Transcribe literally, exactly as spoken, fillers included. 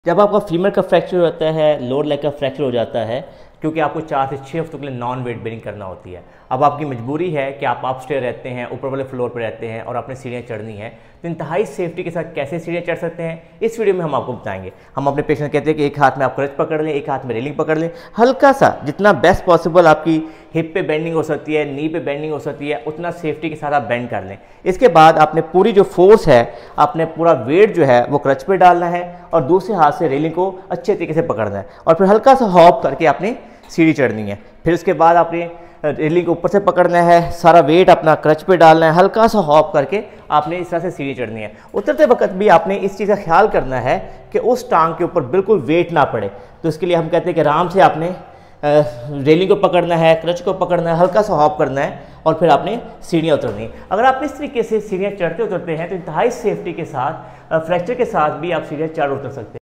जब आपका फीमर का फ्रैक्चर हो जाता है, लोअर लेग का फ्रैक्चर हो जाता है, क्योंकि आपको चार से छः हफ्तों के लिए नॉन वेट बेयरिंग करना होती है। अब आपकी मजबूरी है कि आप अपस्टेयर रहते हैं, ऊपर वाले फ्लोर पर रहते हैं और आपने सीढ़ियाँ चढ़नी है, तो इंतहाई सेफ्टी के साथ कैसे सीढ़ियाँ चढ़ सकते हैं इस वीडियो में हम आपको बताएंगे। हम अपने पेशेंट कहते हैं कि एक हाथ में आप क्रच पकड़ लें, एक हाथ में रेलिंग पकड़ लें, हल्का सा जितना बेस्ट पॉसिबल आपकी हिप पे बेंडिंग हो सकती है, नी पे बेंडिंग हो सकती है, उतना सेफ्टी के साथ आप बेंड कर लें। इसके बाद आपने पूरी जो फोर्स है, आपने पूरा वेट जो है वो क्रच पे डालना है और दूसरे हाथ से रेलिंग को अच्छे तरीके से पकड़ना है और फिर हल्का सा हॉप करके आपने सीढ़ी चढ़नी है। फिर उसके बाद आपने रेलिंग को ऊपर से पकड़ना है, सारा वेट अपना क्रच पे डालना है, हल्का सा हॉप करके आपने इस तरह से सीढ़ी चढ़नी है। उतरते वक्त भी आपने इस चीज़ का ख्याल करना है कि उस टांग के ऊपर बिल्कुल वेट ना पड़े। तो इसके लिए हम कहते हैं कि आराम से आपने रेलिंग को पकड़ना है, क्रच को पकड़ना है, हल्का सा हॉप करना है और फिर आपने सीढ़ियाँ उतरनी है। अगर आप इस तरीके से सीढ़ियाँ चढ़ते उतरते हैं तो इंतहाई सेफ्टी के साथ, फ्रैक्चर के साथ भी आप सीढ़ियाँ चढ़ उतर सकते हैं।